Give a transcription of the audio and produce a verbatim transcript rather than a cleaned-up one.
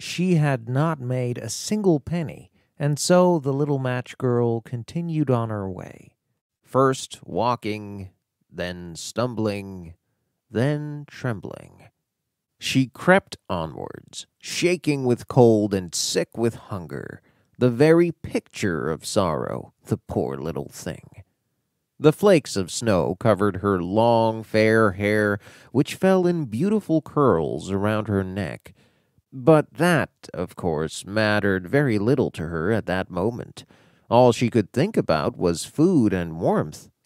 she had not made a single penny, and so the little match girl continued on her way. First walking, then stumbling, then trembling. She crept onwards, shaking with cold and sick with hunger, the very picture of sorrow, the poor little thing. The flakes of snow covered her long, fair hair, which fell in beautiful curls around her neck. But that, of course, mattered very little to her at that moment. All she could think about was food and warmth,